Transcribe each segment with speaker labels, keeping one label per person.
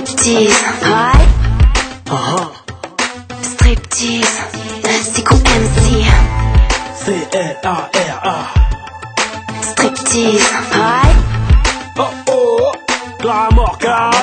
Speaker 1: Striptease, ouais. Striptease, Sikou MC.
Speaker 2: C-L-A-R-A.
Speaker 1: Striptease, ouais.
Speaker 2: Oh oh, Clara Morgan.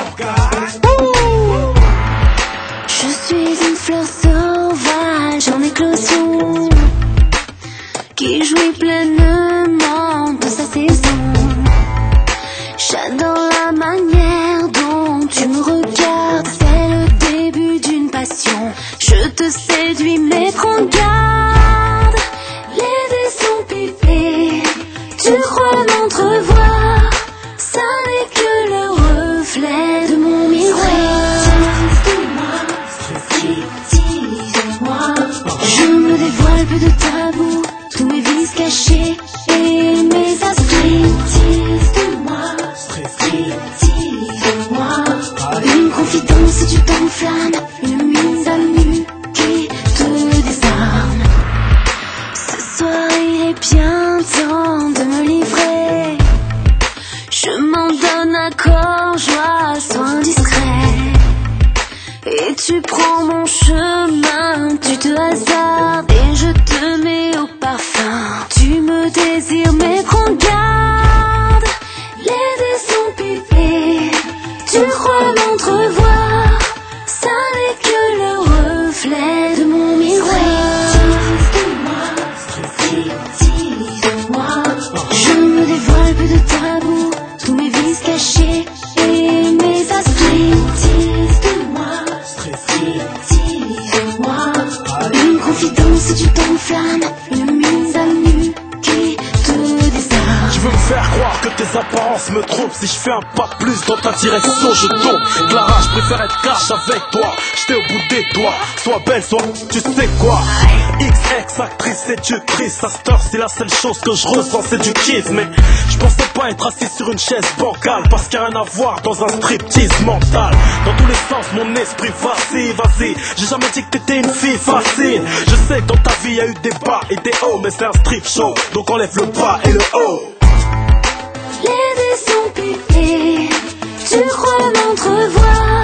Speaker 1: Je suis une fleur sauvage en éclosion qui jouit pleinement de sa saison. J'adore la manière dont tu me regardes, c'est le début d'une passion. Je te séduis mais prends garde, les dés sont pipés, tu crois m'entrevoir, ça n'est que le reflet de mon miroir. Striptease-moi, je me dévoile, peu de tabou, tous mes vices cachés et mes striptease-moi. Striptease-moi, une confidence, tu t'enflammes, une mise à nu qui te désarme. Ce soir il est bien temps de me livrer, je m'en donne à corps, joie, soin discret. Et tu prends mon chemin, tu te hasardes et je te mets au parfum. Tu me désires mais prends garde, les dés sont pipés, tu crois m'entrevoir, ça n'est que le reflet de mon miroir. Striptease-moi, je me dévoile, peu de tabou, tous mes vices cachés et mes striptease-moi. Striptease-moi, une confidence, tu t'enflammes, une mise à nu qui te désarme.
Speaker 2: Je veux me faire croire que tes apparences me trompent. Si je fais un pas de plus dans ta direction, je tombe. Clara, je préfère être cash avec toi. J'étais au bout des doigts. Sois belle, sois tu sais quoi. XX, actrice, séductrice. À cette heure, c'est la seule chose que je ressens, c'est du kiff. Mais je pensais pas être assis sur une chaise bancale, parce qu'il n'y a rien à voir dans un striptease mental. Dans tous les sens, mon esprit vacille, vas-y. J'ai jamais dit que t'étais une fille facile. Je sais que dans ta vie, y a eu des bas et des hauts, mais c'est un strip show, donc enlève le bas et le haut.
Speaker 1: Les dés sont pipés, tu crois m'entrevoir,